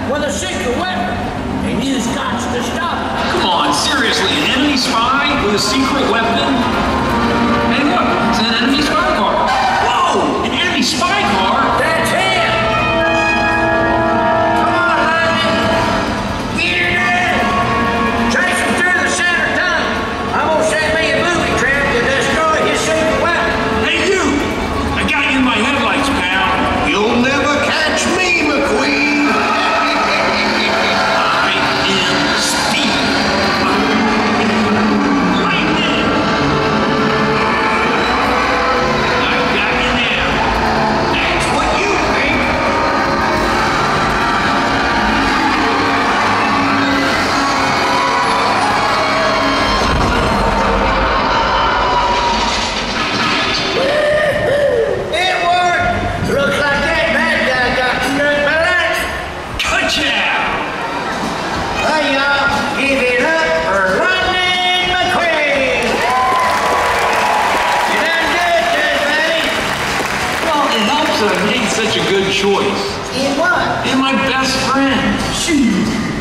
with a secret weapon, and you've got to stop it. Come on, seriously, an enemy spy with a secret weapon? Hey, look, it's an enemy spy car. Whoa, an enemy spy car? That's him! Come on, Lightning! Get in there! Chase him through the center tunnel. I'm gonna set me a booby trap to destroy his secret weapon. Hey, you! I got you in my headlights, pal. You'll never catch me, McQueen. I am Steve. Lightning! I've got you now. That's what you think. It worked! Looks like that bad guy got struck by lightning. Ka-chow! Hey, y'all, give it up for Lightning McQueen! You done good, good buddy. Well, it helps that I made such a good choice. In what? And my best friend. Shoot.